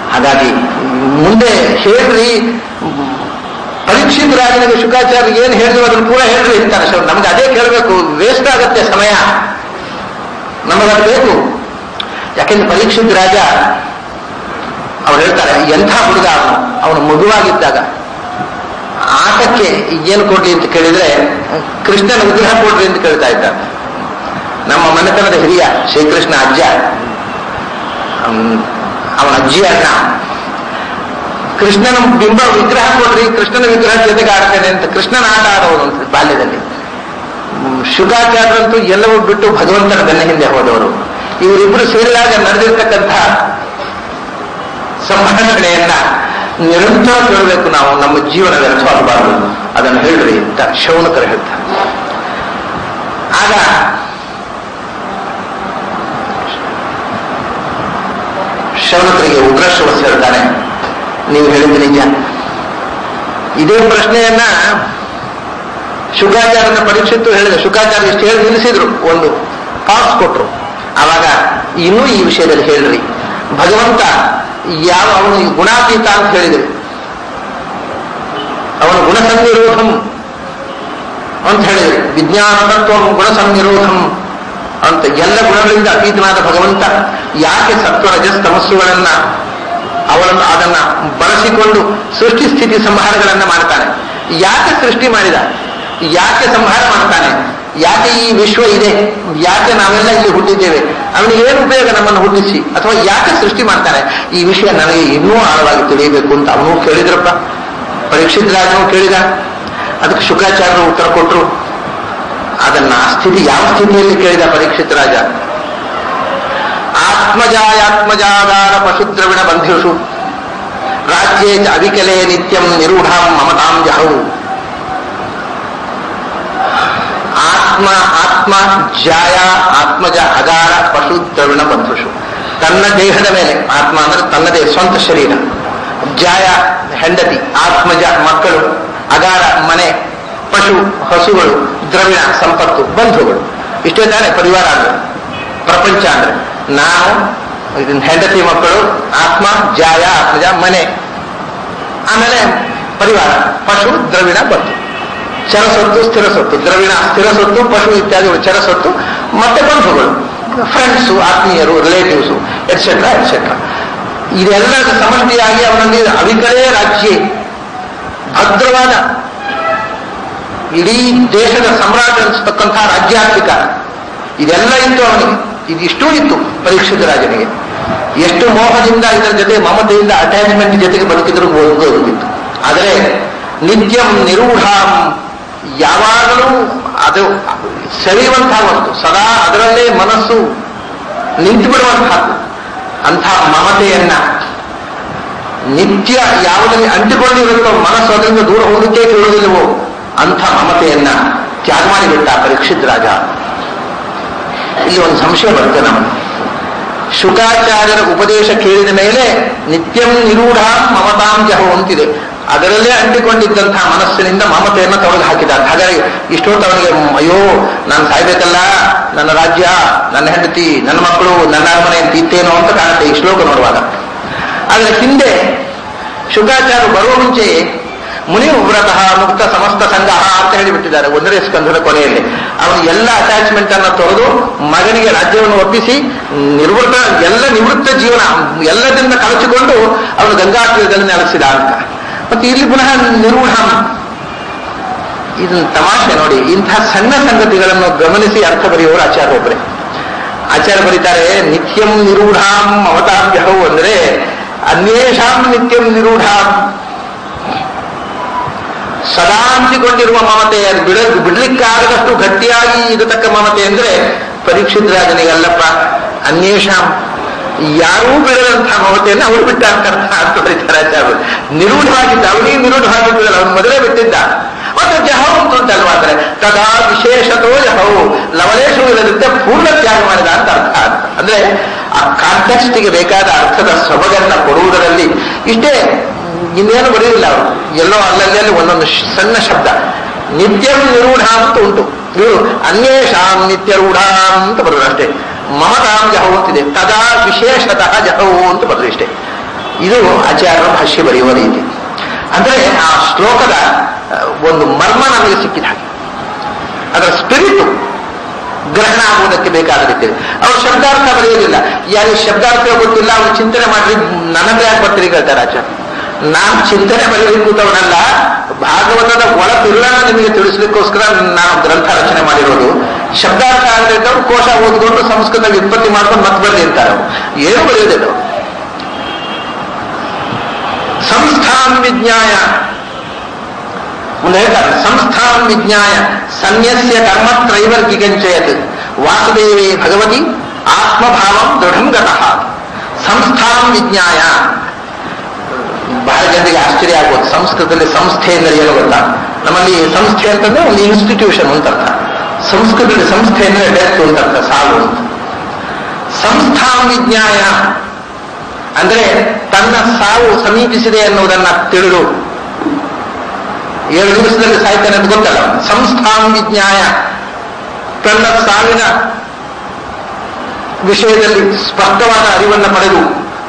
ಹಾಗಾಗಿ ಮುಂದೆ ಹೇಳ್ರಿ, ಪರೀಕ್ಷಿತ ರಾಜನಿಗೆ ಶುಕಾಚಾರ್ಯ ಏನು ಹೇಳಿದ್ರು ಅದನ್ನು ಪೂರ ಹೇಳ್ರಿ ಅಂತಾರೆ. ನಮ್ಗೆ ಅದೇ ಕೇಳಬೇಕು, ವೇಸ್ಟ್ ಆಗತ್ತೆ ಸಮಯ, ನಮಗದು ಬೇಕು. ಯಾಕೆಂದ್ರೆ ಪರೀಕ್ಷಿತ ರಾಜ ಅವ್ರು ಹೇಳ್ತಾರೆ, ಎಂಥ ಹುಡುಗ ಅವನು ಮಗುವಾಗಿದ್ದಾಗ ಆಟಕ್ಕೆ ಏನು ಕೊಡ್ಲಿ ಅಂತ ಕೇಳಿದ್ರೆ ಕೃಷ್ಣನ ವಿಗ್ರಹ ಕೊಡ್ರಿ ಅಂತ ಕೇಳ್ತಾ ಇದ್ದ. ನಮ್ಮ ಮನೆತನದ ಹಿರಿಯ ಶ್ರೀಕೃಷ್ಣ ಅಜ್ಜ, ಅವನ ಅಜ್ಜಿ ಅಣ್ಣ, ಕೃಷ್ಣನ ಬಿಂಬ ವಿಗ್ರಹ ಕೊಡ್ರಿ, ಕೃಷ್ಣನ ವಿಗ್ರಹ ಜೊತೆಗೆ ಆಡ್ತೇನೆ ಅಂತ ಕೃಷ್ಣನ ಆಟ ಆಡೋದು ಅಂತ ಬಾಲ್ಯದಲ್ಲಿ. ಶುಕಾಚಾರ್ಯರಂತೂ ಎಲ್ಲವೂ ಬಿಟ್ಟು ಭಗವಂತನ ಬೆನ್ನ ಹಿಂದೆ ಹೋದವರು. ಇವರಿಬ್ಬರು ಸೇರಿದಾಗ ನಡೆದಿರ್ತಕ್ಕಂಥ ಸಂಭಾಷಣೆಯನ್ನ ನಿರಂತರ ಕೇಳಬೇಕು ನಾವು, ನಮ್ಮ ಜೀವನ ವ್ಯರ್ಥವಾಗಬಾರದು, ಅದನ್ನು ಹೇಳ್ರಿ ಅಂತ ಶೌನಕರು ಹೇಳ್ತಾರೆ. ಆಗ ಶೌನಕರಿಗೆ ಉಗ್ರಶ್ರವಸ್ ಹೇಳ್ತಾನೆ, ನೀವು ಹೇಳಿದ ನಿಜ. ಇದೇ ಪ್ರಶ್ನೆಯನ್ನ ಶುಕಾಚಾರ್ಯನ ಪರೀಕ್ಷಿತ್ತು ಹೇಳಿದ. ಶುಕಾಚಾರ್ಯ ಇಷ್ಟು ಹೇಳಿ ನಿಲ್ಲಿಸಿದ್ರು, ಒಂದು ಪಾಸ್ ಕೊಟ್ರು. ಆವಾಗ ಇನ್ನೂ ಈ ವಿಷಯದಲ್ಲಿ ಹೇಳ್ರಿ, ಭಗವಂತ ಅವನು ಗುಣಾತೀತ ಅಂತ ಹೇಳಿದ್ರು, ಅವನು ಗುಣಸಂನಿರೋಧಂ ಅಂತ ಹೇಳಿದ್ರು. ವಿಜ್ಞಾನ ತತ್ವ ಗುಣಸಂನಿರೋಧಂ ಅಂತ, ಎಲ್ಲ ಗುಣಗಳಿಂದ ಅತೀತನಾದ ಭಗವಂತ ಯಾಕೆ ಸತ್ವರಜಸ್ ತಮಸ್ಸುಗಳನ್ನ ಅದನ್ನ ಬಳಸಿಕೊಂಡು ಸೃಷ್ಟಿ ಸ್ಥಿತಿ ಸಂಹಾರಗಳನ್ನ ಮಾಡ್ತಾನೆ? ಯಾಕೆ ಸೃಷ್ಟಿ ಮಾಡಿದ? ಯಾಕೆ ಸಂಹಾರ ಮಾಡ್ತಾನೆ? ಯಾಕೆ ಈ ವಿಶ್ವ ಇದೆ? ಯಾಕೆ ನಾವೆಲ್ಲ ಇಲ್ಲಿ ಹುಟ್ಟಿದ್ದೇವೆ? ಅವನಿಗೆ ಏನು ಉಪಯೋಗ ನಮ್ಮನ್ನು ಹುಟ್ಟಿಸಿ? ಅಥವಾ ಯಾಕೆ ಸೃಷ್ಟಿ ಮಾಡ್ತಾನೆ? ಈ ವಿಷಯ ನನಗೆ ಇನ್ನೂ ಆಳವಾಗಿ ತಿಳಿಯಬೇಕು ಅಂತ ಅವನು ಕೇಳಿದ್ರಪ್ಪ. ಪರೀಕ್ಷಿತ ರಾಜನು ಕೇಳಿದ. ಅದಕ್ಕೆ ಶುಕಾಚಾರ್ಯರು ಉತ್ತರ ಕೊಟ್ಟರು. ಅದನ್ನ ಸ್ಥಿತಿ ಯಾವ ಸ್ಥಿತಿಯಲ್ಲಿ ಕೇಳಿದ ಪರೀಕ್ಷಿತ ರಾಜ? ಆತ್ಮಜಾಯಾತ್ಮಜಾಗಾರ ಪಶುದ್ರವಿಣ ಬಂಧಿಷು ರಾಜ್ಯೇ ಚ ಅವಿಕಲೆ ನಿತ್ಯಂ ನಿರೂಢಾಂ ಮಮತಾಂ ಜಹೌ. ಆತ್ಮ ಜಾಯ ಆತ್ಮಜ ಅಗಾರ ಪಶು ದ್ರವಿಣ ಬಂಧುಷು. ತನ್ನ ದೇಹದ ಮೇಲೆ, ಆತ್ಮ ಅಂದ್ರೆ ತನ್ನದೇ ಸ್ವಂತ ಶರೀರ, ಜಾಯ ಹೆಂಡತಿ, ಆತ್ಮಜ ಮಕ್ಕಳು, ಅಗಾರ ಮನೆ, ಪಶು ಹಸುಗಳು, ದ್ರವಿಣ ಸಂಪತ್ತು, ಬಂಧುಗಳು. ಇಷ್ಟೇ ತಾನೆ ಪರಿವಾರ ಅಂದ್ರೆ, ಪ್ರಪಂಚ ಅಂದ್ರೆ. ನಾವು ಹೆಂಡತಿ ಮಕ್ಕಳು, ಆತ್ಮ ಜಾಯ ಆತ್ಮಜ ಮನೆ, ಆಮೇಲೆ ಪರಿವಾರ, ಪಶು ದ್ರವಿಣ ಬಂಧು. ಚರಸೊತ್ತು ಸ್ಥಿರ ಸೊತ್ತು, ದ್ರವಿಣ ಸ್ಥಿರ ಸೊತ್ತು, ಪಶು ಇತ್ಯಾದಿಗಳು ಚರಸೊತ್ತು, ಮತ್ತೆ ಬಂಧುಗಳು, ಫ್ರೆಂಡ್ಸು, ಆತ್ಮೀಯರು, ರಿಲೇಟಿವ್ಸು, ಎಟ್ಸೆಟ್ರಾ ಎಟ್ಸೆಟ್ರಾ. ಇದೆಲ್ಲ ಸಮಷ್ಟಿಯಾಗಿ ಅವನಲ್ಲಿ ಅವಿಕಲೇ ರಾಜ್ಯ, ಭದ್ರವಾದ ಇಡೀ ದೇಶದ ಸಮ್ರಾಟ ಅನಿಸ್ತಕ್ಕಂಥ ರಾಜ್ಯಾಧಿಕಾರ ಇದೆಲ್ಲ ಇತ್ತು ಅವನಿಗೆ. ಇದಿಷ್ಟೂ ಇತ್ತು ಪರೀಕ್ಷಿತ ರಾಜನಿಗೆ. ಎಷ್ಟು ಮೋಹದಿಂದ ಇದರ ಜೊತೆ ಮಮತೆಯಿಂದ ಅಟ್ಯಾಚ್ಮೆಂಟ್ ಜೊತೆಗೆ ಬದುಕಿದ್ರು ಹೋಗುತ್ತಿತ್ತು. ಆದರೆ ನಿತ್ಯಂ ನಿರೂಢಾಂ, ಯಾವಾಗಲೂ ಅದು ಸೆಳೆಯುವಂತಹ ವಸ್ತು, ಸದಾ ಅದರಲ್ಲೇ ಮನಸ್ಸು ನಿಂತು ಬಿಡುವಂತಹದ್ದು. ಅಂಥ ಮಮತೆಯನ್ನ ನಿತ್ಯ ಯಾವುದರಲ್ಲಿ ಅಂಟಿಕೊಂಡಿರುತ್ತೋ ಮನಸ್ಸು ಅದರಿಂದ ದೂರ ಹೋಗಲಿಕ್ಕೆ ಕೇಳುವುದಿಲ್ಲವೋ ಅಂಥ ಮಮತೆಯನ್ನ ತ್ಯಾಗ ಮಾಡಿಬಿಟ್ಟ ಪರೀಕ್ಷಿತ್ ರಾಜ. ಇಲ್ಲಿ ಒಂದು ಸಂಶಯ ಬರುತ್ತೆ ನಮಗೆ. ಶುಕಾಚಾರ್ಯರ ಉಪದೇಶ ಕೇಳಿದ ಮೇಲೆ ನಿತ್ಯಂ ನಿರೂಢ ಮಮತಾಂ ಜಹೋ ಅಂತಿದೆ. ಅದರಲ್ಲೇ ಅಂಟಿಕೊಂಡಿದ್ದಂತಹ ಮನಸ್ಸಿನಿಂದ ಮಮತೆಯನ್ನು ತೊಡೆದು ಹಾಕಿದ. ಹಾಗಾಗಿ ಇಷ್ಟೊತ್ತು ಅವನಿಗೆ ಅಯ್ಯೋ ನಾನು ಸಾಯ್ಬೇಕಲ್ಲ, ನನ್ನ ರಾಜ್ಯ, ನನ್ನ ಹೆಂಡತಿ, ನನ್ನ ಮಕ್ಕಳು, ನನ್ನ ಅರಮನೆ ಅಂತ ಇತ್ತೇನೋ ಅಂತ ಕಾಣುತ್ತೆ ಈ ಶ್ಲೋಕ ನೋಡುವಾಗ. ಆದರೆ ಹಿಂದೆ ಶುಕಾಚಾರ್ಯರು ಬರುವ ಮುಂಚೆ ಮುನಿವ್ರತಃ ಮುಕ್ತ ಸಮಸ್ತ ಸಂಗ್ರಹ ಅಂತ ಹೇಳಿಬಿಟ್ಟಿದ್ದಾರೆ 1ನೇ ಸ್ಕಂಧದ ಕೊನೆಯಲ್ಲಿ. ಅವನು ಎಲ್ಲ ಅಟ್ಯಾಚ್ಮೆಂಟ್ ಅನ್ನು ತೊರೆದು ಮಗನಿಗೆ ರಾಜ್ಯವನ್ನು ಒಪ್ಪಿಸಿ ನಿವೃತ್ತ ಜೀವನ ಎಲ್ಲದಿಂದ ಕಳಚಿಕೊಂಡು ಅವನು ಗಂಗಾತೀರದಲ್ಲಿ ನೆಲೆಸಿದ ಅಂತ. ಮತ್ತೆ ಇಲ್ಲಿ ಪುನಃ ನಿರೂಢ. ಇದನ್ನು ತಮಾಷೆ ನೋಡಿ, ಇಂತಹ ಸಣ್ಣ ಸಂಗತಿಗಳನ್ನು ಗಮನಿಸಿ ಅರ್ಥ ಬರೆಯುವವರು ಆಚಾರ್ಯ ಒಬ್ಬರೇ. ಆಚಾರ್ಯ ಬರೀತಾರೆ ನಿತ್ಯಂ ನಿರೂಢಾಂ ಮಮತಾಂ ಜಹೌ ಅಂದ್ರೆ ಅನ್ಯೇಷಾಂ ನಿತ್ಯಂ ನಿರೂಢಾಂ, ಸದಾ ಅಂಟಿಕೊಂಡಿರುವ ಮಮತೆ, ಅದು ಬಿಡ್ಲಿಕ್ಕಾಗದಷ್ಟು ಗಟ್ಟಿಯಾಗಿ ಇರತಕ್ಕ ಮಮತೆ ಅಂದ್ರೆ ಪರೀಕ್ಷಿತ ರಾಜನಿಗಲ್ಲಪ್ಪ. ಅನ್ಯೇಷಾಂ, ಯಾರೂ ಬಿಡದಂತಹ ಮಮತೆಯನ್ನು ಅವರು ಬಿಟ್ಟ ಅರ್ಥ ಬರೀತಾರೆ ಆಚಾರ್ಯರು. ನಿರೂಢವಾಗಿದ್ದ, ಅವನಿಗೆ ನಿರೂಢವಾಗಿದ್ದ, ಅವನು ಮೊದಲೇ ಬಿಟ್ಟಿದ್ದ. ಮತ್ತು ಜಹೌ ಅಂತಲ್ವಾದ್ರೆ ತದಾ ವಿಶೇಷತೋ ಜಹೌ, ಲವಲೇಶು ಇಲ್ಲದಂತೆ ಪೂರ್ಣ ತ್ಯಾಗ ಮಾಡಿದ ಅಂತ ಅರ್ಥ. ಅಂದ್ರೆ ಆ ಕಾಂಟೆಕ್ಸ್ಟಿಗೆ ಬೇಕಾದ ಅರ್ಥದ ಸೊಬಗನ್ನ ಕೊಡುವುದರಲ್ಲಿ ಇಷ್ಟೇ, ಇನ್ನೇನು ಬರೆಯುವುದಿಲ್ಲ ಅವರು. ಎಲ್ಲೋ ಅಲ್ಲಲ್ಲಿ ಒಂದೊಂದು ಸಣ್ಣ ಶಬ್ದ. ನಿತ್ಯಂ ನಿರೂಢ ಅಂತ ಉಂಟು, ಇವರು ಅನ್ಯೇಷಾಂ ನಿತ್ಯರೂಢ ಅಂತ ಬರೋದು ಅಷ್ಟೇ. ಮಮತಾಂ ಜಹೌ ಅಂತಿದೆ, ತದಾ ವಿಶೇಷತಃ ಜಹೌ ಅಂತ ಬರೋದು ಇಷ್ಟೇ. ಇದು ಆಚಾರ್ಯರ ಭಾಷ್ಯ ಬರೆಯುವ ರೀತಿ. ಅಂದ್ರೆ ಆ ಶ್ಲೋಕದ ಒಂದು ಮರ್ಮ ನಮಗೆ ಸಿಕ್ಕಿದ ಹಾಗೆ, ಅದರ ಸ್ಪಿರಿಟ್ ಗ್ರಹಣ ಆಗುವುದಕ್ಕೆ ಬೇಕಾದ ರೀತಿ. ಅವ್ರು ಶಬ್ದಾರ್ಥ ಬರೆಯೋದಿಲ್ಲ. ಯಾರಿಗೆ ಶಬ್ದಾರ್ಥ ಗೊತ್ತಿಲ್ಲ ಅವ್ರು ಚಿಂತನೆ ಮಾಡಿ ನನಗೆ ಯಾಕೆ ಬರ್ತೀರಿ ಹೇಳ್ತಾರೆ ಆಚಾರ್ಯ. ನಾನು ಚಿಂತನೆ ಬರೆಯಲಿಕ್ಕೂತವನಲ್ಲ, ಭಾಗವತದ ಒಳ ತಿರುಳನ್ನ ನಿಮಗೆ ತಿಳಿಸ್ಲಿಕ್ಕೋಸ್ಕರ ನಾನು ಗ್ರಂಥ ರಚನೆ ಮಾಡಿರೋದು. ಶಬ್ದಾರ್ಥ ಆಗದಿದ್ದವ್ರು ಕೋಶ ಓದ್ಕೊಂಡು ಸಂಸ್ಕೃತ ವ್ಯುತ್ಪತ್ತಿ ಮಾಡ್ಕೊಂಡು ಮತ್ತೆ ಬರ್ಲಿ ಅಂತಾರೆ. ಏನು ಬರೆಯೋದಿಲ್ಲ. ಸಂಸ್ಥಾಂ ವಿಜ್ಞಾಯ ಮುಂದೆ ಹೇಳ್ತಾರೆ, ಸಂಸ್ಥಾಂ ವಿಜ್ಞಾಯ ಸನ್ಯಸ್ಯ ಕರ್ಮ ತ್ರೈವರ್ಗಿಗಂಚಯತ್ ವಾಸುದೇವೇ ಭಗವತಿ ಆತ್ಮಭಾವಂ ದೃಢಂ ಗತಃ. ಸಂಸ್ಥಾಂ ವಿಜ್ಞಾಯ. ಬಹಳ ಜನರಿಗೆ ಆಶ್ಚರ್ಯ ಆಗುವುದು, ಸಂಸ್ಕೃತದಲ್ಲಿ ಸಂಸ್ಥೆ ಎಂದರೆ ಏನು ಗೊತ್ತಾ? ನಮ್ಮಲ್ಲಿ ಸಂಸ್ಥೆ ಅಂತಂದ್ರೆ ಒಂದು ಇನ್ಸ್ಟಿಟ್ಯೂಷನ್ ಅಂತರ್ಥ. ಸಂಸ್ಕೃತದಲ್ಲಿ ಸಂಸ್ಥೆ ಅಂದರೆ ಡೆತ್ ಅಂತರ್ಥ, ಸಾವು ಅಂತ. ಸಂಸ್ಥಾಂ ವಿಜ್ಞಾಯ ಅಂದ್ರೆ ತನ್ನ ಸಾವು ಸಮೀಪಿಸಿದೆ ಅನ್ನೋದನ್ನ ತಿಳಿದು 7 ದಿವಸದಲ್ಲಿ ಸಾಯ್ತಾನೆ ಅಂತ ಗೊತ್ತಲ್ಲ. ಸಂಸ್ಥಾಂ ವಿಜ್ಞಾಯ ತನ್ನ ಸಾವಿನ ವಿಷಯದಲ್ಲಿ ಸ್ಪಷ್ಟವಾದ ಅರಿವನ್ನು ಪಡೆದು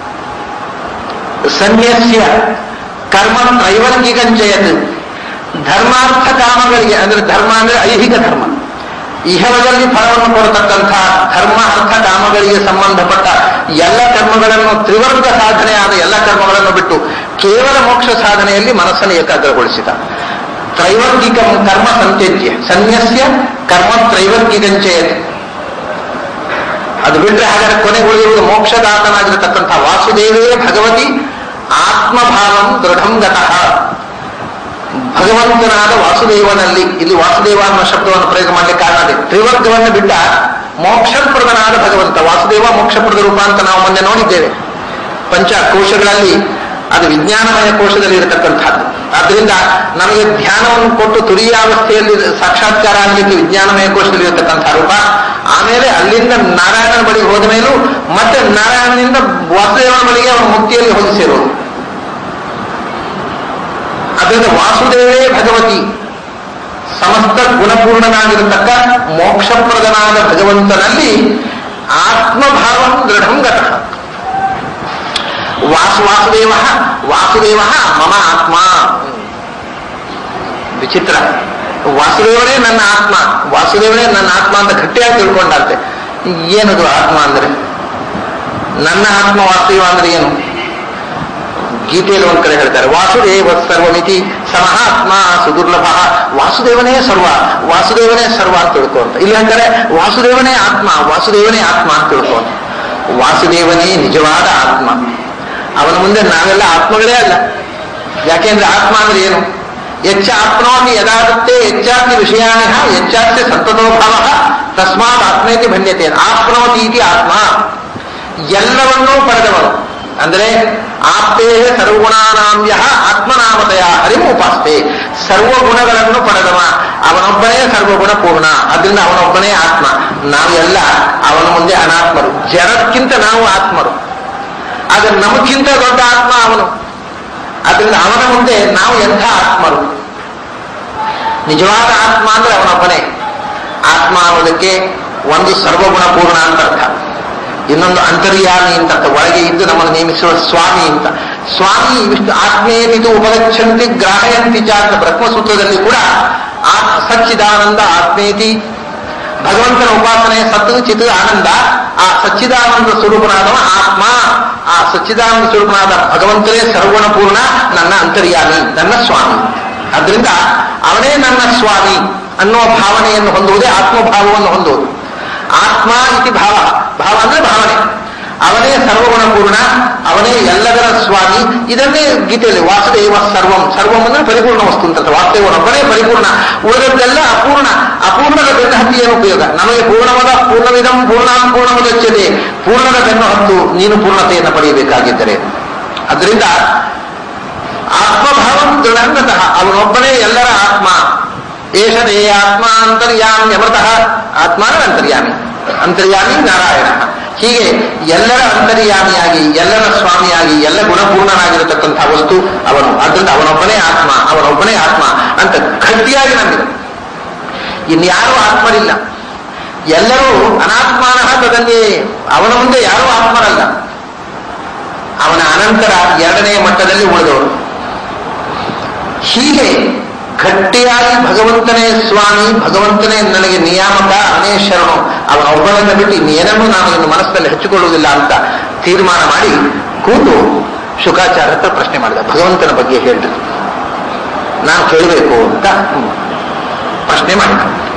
ಸನ್ಯಸ್ಯ ಕರ್ಮ ತ್ರೈವರ್ಗಿಗಂಚಯತ್ ಧರ್ಮಾರ್ಥ ಕಾಮಗಳಿಗೆ, ಅಂದ್ರೆ ಧರ್ಮ ಅಂದ್ರೆ ಐಹಿಕ ಧರ್ಮ, ಇಹವದಲ್ಲಿ ಫಲವನ್ನು ಕೊಡತಕ್ಕಂಥ ಧರ್ಮ ಅರ್ಥ ಕಾಮಗಳಿಗೆ ಸಂಬಂಧಪಟ್ಟ ಎಲ್ಲ ಕರ್ಮಗಳನ್ನು, ತ್ರಿವರ್ಗ ಸಾಧನೆಯಾದ ಎಲ್ಲ ಕರ್ಮಗಳನ್ನು ಬಿಟ್ಟು ಕೇವಲ ಮೋಕ್ಷ ಸಾಧನೆಯಲ್ಲಿ ಮನಸ್ಸನ್ನು ಏಕಾಗ್ರಗೊಳಿಸಿದ. ತ್ರೈವರ್ಗಿಕ ಕರ್ಮ ಸಂತ್ಯಜ್ಯ ಸನ್ಯಸ್ಯ ಕರ್ಮ ತ್ರೈವರ್ಗಿಗಂಚಯತ್. ಅದು ಬಿಟ್ಟರೆ ಹಾಗಾದ್ರೆ ಕೊನೆಗೊಳ್ಳುವುದು ಮೋಕ್ಷದಾತನಾಗಿರತಕ್ಕಂಥ ವಾಸುದೇವೇ ಭಗವತಿ ಆತ್ಮಭಾವಂ ದೃಢಂ ಗತಃ. ಭಗವಂತನಾದ ವಾಸುದೇವನಲ್ಲಿ, ಇಲ್ಲಿ ವಾಸುದೇವ ಅನ್ನೋ ಶಬ್ದವನ್ನು ಪ್ರಯೋಗ ಮಾಡಲಿಕ್ಕೆ ಕಾರಣ ಅದೇ. ತ್ರಿವರ್ಗವನ್ನು ಬಿಟ್ಟ ಮೋಕ್ಷಪ್ರದನಾದ ಭಗವಂತ ವಾಸುದೇವ ಮೋಕ್ಷಪ್ರದ ರೂಪ ಅಂತ ನಾವು ಮೊನ್ನೆ ನೋಡಿದ್ದೇವೆ. ಪಂಚಕೋಶಗಳಲ್ಲಿ ಅದು ವಿಜ್ಞಾನಮಯ ಕೋಶದಲ್ಲಿ ಇರತಕ್ಕಂಥದ್ದು. ಆದ್ದರಿಂದ ನಮಗೆ ಧ್ಯಾನವನ್ನು ಕೊಟ್ಟು ತುರಿಯಾವಸ್ಥೆಯಲ್ಲಿ ಸಾಕ್ಷಾತ್ಕಾರ ಆಗಲಿಕ್ಕೆ ವಿಜ್ಞಾನಮಯ ಕೋಶದಲ್ಲಿ ಇರತಕ್ಕಂಥ ರೂಪ. ಆಮೇಲೆ ಅಲ್ಲಿಂದ ನಾರಾಯಣನ ಬಳಿಗೆ ಹೋದ ಮೇಲೂ ಮತ್ತೆ ನಾರಾಯಣನಿಂದ ವಾಸುದೇವನ ಬಳಿಗೆ ಅವನ ಮುಕ್ತಿಯಲ್ಲಿ ಹೋಗಿ ಸೇರೋದು. ಅದರಿಂದ ವಾಸುದೇವೇ ಭಗವತಿ ಸಮಸ್ತ ಗುಣಪೂರ್ಣನಾಗಿರತಕ್ಕ ಮೋಕ್ಷಪ್ರದನಾದ ಭಗವಂತನಲ್ಲಿ ಆತ್ಮಭಾವಂ ದೃಢಂ ಗತಃ. ವಾಸುದೇವ ವಾಸುದೇವ ಮಮ ಆತ್ಮ. ವಿಚಿತ್ರ. ವಾಸುದೇವನೇ ನನ್ನ ಆತ್ಮ, ವಾಸುದೇವನೇ ನನ್ನ ಆತ್ಮ ಅಂತ ಗಟ್ಟಿಯಾಗಿ ತಿಳ್ಕೊಂಡಂತೆ. ಏನದು ಆತ್ಮ ಅಂದ್ರೆ? ನನ್ನ ಆತ್ಮ ವಾಸುದೇವ ಅಂದ್ರೆ ಏನು? ಗೀತೆಯಲ್ಲಿ ಒಂದ್ ಕಡೆ ಹೇಳ್ತಾರೆ, ವಾಸುದೇವ ಸರ್ವಮಿತಿ ಸಮಹಾತ್ಮ ಸುದುರ್ಲಭ. ವಾಸುದೇವನೇ ಸರ್ವ, ವಾಸುದೇವನೇ ಸರ್ವ ಅಂತ ತಿಳ್ಕೊಂತ. ಇಲ್ಲಿ ಹೇಳ್ತಾರೆ ವಾಸುದೇವನೇ ಆತ್ಮ, ವಾಸುದೇವನೇ ಆತ್ಮ ಅಂತ ತಿಳ್ಕೊಂತ. ವಾಸುದೇವನೇ ನಿಜವಾದ ಆತ್ಮ. ಅವನ ಮುಂದೆ ನಾವೆಲ್ಲ ಆತ್ಮಗಳೇ ಅಲ್ಲ. ಯಾಕೆಂದ್ರೆ ಆತ್ಮ ಅಂದ್ರೆ ಏನು? ಹೆಚ್ಚ ಆತ್ಮನೋಪಿ ಯದಾದತ್ತೆ ಹೆಚ್ಚಾತಿ ವಿಷಯಾಣಿ ಹೆಚ್ಚಾಸ್ಯ ಸಂತತೋಭಾವ ತಸ್ಮಾತ್ ಆತ್ಮೇತಿ ಭನ್ಯತೆ. ಆತ್ಮನೋತಿ ಇತಿ ಆತ್ಮ, ಎಲ್ಲವನ್ನೂ ಪಡೆದವನು. ಅಂದ್ರೆ ಆಪ್ತೇ ಸರ್ವಗುಣಾನಾಮ್ಯ ಆತ್ಮನಾಮತೆಯ ಹರಿಮುಪಾಸ್ತೆ. ಸರ್ವಗುಣಗಳನ್ನು ಪಡೆದವ ಅವನೊಬ್ಬನೇ ಸರ್ವಗುಣ ಪೂರ್ಣ. ಅದರಿಂದ ಅವನೊಬ್ಬನೇ ಆತ್ಮ. ನಾವೆಲ್ಲ ಅವನ ಮುಂದೆ ಅನಾತ್ಮರು. ಜಡಕ್ಕಿಂತ ನಾವು ಆತ್ಮರು, ಆದ್ರೆ ನಮಗಿಂತ ದೊಡ್ಡ ಆತ್ಮ ಅವನು. ಅದರಿಂದ ಅವನ ಮುಂದೆ ನಾವು ಎಂಥ ಆತ್ಮರು? ನಿಜವಾದ ಆತ್ಮ ಅಂದ್ರೆ ಅವನೊಬ್ಬನೇ. ಆತ್ಮ ಅನ್ನೋದಕ್ಕೆ ಒಂದು ಸರ್ವಗುಣ ಪೂರ್ಣ ಅಂತ ಅರ್ಥ, ಇನ್ನೊಂದು ಅಂತರ್ಯಾಮಿ ಅಂತ ಅರ್ಥ, ಒಳಗೆ ಇದ್ದು ನಮ್ಮನ್ನು ನೇಮಿಸುವ ಸ್ವಾಮಿ ಅಂತ. ಸ್ವಾಮಿ ವಿಷ್ಣು ಆತ್ಮೇನಿದು ಉಪಗಚ್ಚಂತಿ ಗ್ರಾಹಯಂತಿ ಚ ಅಂತ ಬ್ರಹ್ಮಸೂತ್ರದಲ್ಲಿ ಕೂಡ ಸಚ್ಚಿದಾನಂದ ಆತ್ಮೇತಿ. ಭಗವಂತನ ಉಪಾಸನೆ ಸತ್ತು ಚಿತ್ ಆನಂದ. ಆ ಸಚ್ಚಿದಾನಂದ ಸ್ವರೂಪನಾದವ ಆತ್ಮ. ಆ ಸಚ್ಚಿದಾನಂದ ಸ್ವರೂಪನಾದ ಭಗವಂತನೇ ಸರ್ವಗುಣ ಪೂರ್ಣ, ನನ್ನ ಅಂತರ್ಯಾಮಿ, ನನ್ನ ಸ್ವಾಮಿ. ಅದರಿಂದ ಅವನೇ ನನ್ನ ಸ್ವಾಮಿ ಅನ್ನುವ ಭಾವನೆಯನ್ನು ಹೊಂದುವುದೇ ಆತ್ಮಭಾವವನ್ನು ಹೊಂದುವುದು. ಆತ್ಮ ಇತಿ ಭಾವ, ಭಾವ ಅಂದ್ರೆ ಭಾವನೆ. ಅವನೇ ಸರ್ವಗುಣ ಪೂರ್ಣ, ಅವನೇ ಎಲ್ಲದರ ಸ್ವಾಮಿ. ಇದನ್ನೇ ಗೀತೆಯಲ್ಲಿ ವಾಸುದೇವ ಸರ್ವಂ, ಸರ್ವಂ ಅಂದ್ರೆ ಪರಿಪೂರ್ಣ ವಸ್ತು ಅಂತ. ವಾಸುದೇವನೊಬ್ಬನೇ ಪರಿಪೂರ್ಣ, ಉಳಿದದ್ದೆಲ್ಲ ಅಪೂರ್ಣ. ಅಪೂರ್ಣದ ಬೆನ್ನು ಹತ್ತಿ ಏನು ಉಪಯೋಗ? ನಮಗೆ ಪೂರ್ಣವಾದ ಪೂರ್ಣವಿದಂ ಪೂರ್ಣಾಂ ಪೂರ್ಣಮುದಚ್ಯತೆ. ಪೂರ್ಣದ ಬೆನ್ನು ಹತ್ತು ನೀನು ಪೂರ್ಣತೆಯನ್ನು ಪಡೆಯಬೇಕಾಗಿದ್ದರೆ. ಅದರಿಂದ ಆತ್ಮಭಾವಂ ದೃಢಂಗತಃ, ಅವನೊಬ್ಬನೇ ಎಲ್ಲರ ಆತ್ಮ. ಏಷದೇ ಆತ್ಮ ಅಂತರ್ಯಾಮಿ ಅಮೃತಃ. ಆತ್ಮ ಅಂತರ್ಯಾಮಿ, ಅಂತರ್ಯಾಮಿ ನಾರಾಯಣ. ಹೀಗೆ ಎಲ್ಲರ ಅಂತರ್ಯಾಮಿಯಾಗಿ, ಎಲ್ಲರ ಸ್ವಾಮಿಯಾಗಿ, ಎಲ್ಲ ಗುಣಪೂರ್ಣನಾಗಿರತಕ್ಕಂಥ ವಸ್ತು ಅವನು. ಆದ್ದರಿಂದ ಅವನೊಬ್ಬನೇ ಆತ್ಮ, ಅವನೊಬ್ಬನೇ ಆತ್ಮ ಅಂತ ಗಟ್ಟಿಯಾಗಿ ನಂಬಿದೆ. ಇನ್ಯಾರೂ ಆತ್ಮರಿಲ್ಲ, ಎಲ್ಲರೂ ಅನಾತ್ಮಾನಃ ತದನ್ನೇ. ಅವನ ಮುಂದೆ ಯಾರೂ ಆತ್ಮರಲ್ಲ. ಅವನ ಅನಂತರ ಎರಡನೆಯ ಮಟ್ಟದಲ್ಲಿ ಉಳಿದವರು. ಹೀಗೆ ಗಟ್ಟಿಯಾಗಿ ಭಗವಂತನೇ ಸ್ವಾಮಿ, ಭಗವಂತನೇ ನನಗೆ ನಿಯಾಮಕ, ಅವನೇ ಶರಣು, ಅವನ ಒಬ್ಬನನ್ನು ಬಿಟ್ಟು ಇನ್ನೇನನ್ನು ನಾನು ಇನ್ನು ಮನಸ್ಸಲ್ಲಿ ಹಚ್ಚಿಕೊಳ್ಳುವುದಿಲ್ಲ ಅಂತ ತೀರ್ಮಾನ ಮಾಡಿ ಕೂತು ಶುಕಾಚಾರ್ಯ ಹತ್ರ ಪ್ರಶ್ನೆ ಮಾಡಿದ. ಭಗವಂತನ ಬಗ್ಗೆ ಹೇಳಿದ್ರು, ನಾನು ಕೇಳಬೇಕು ಅಂತ ಪ್ರಶ್ನೆ ಮಾಡಿದ.